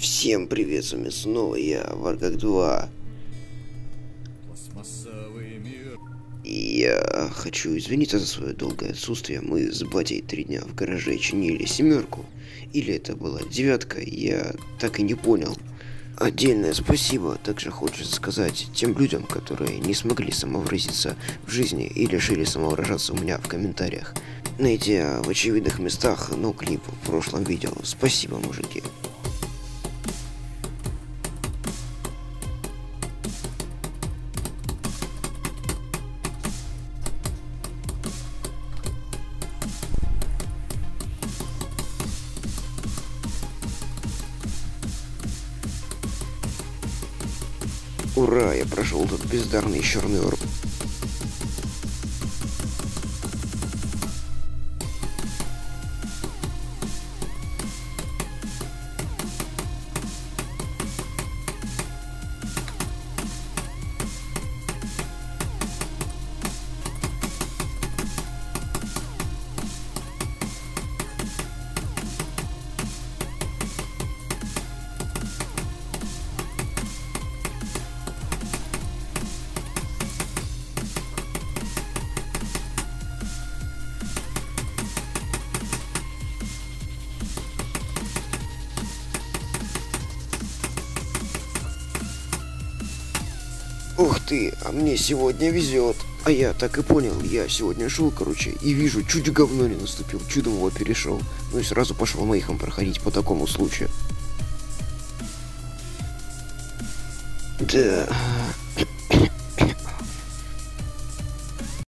Всем привет, с вами снова я, Варгак 2. И я хочу извиниться за свое долгое отсутствие. Мы с батей 3 дня в гараже чинили семерку. Или это была девятка, я так и не понял. Отдельное спасибо также хочется сказать тем людям, которые не смогли самовыразиться в жизни и решили самовыражаться у меня в комментариях, найдя в очевидных местах, клип в прошлом видео. Спасибо, мужики. Ура, я прошел этот бездарный черный орб. Ух ты, а мне сегодня везет. А я так и понял, я сегодня шел, и вижу, чуть в говно не наступил, чудом его перешел. Ну и сразу пошел мейхом проходить по такому случаю. Да,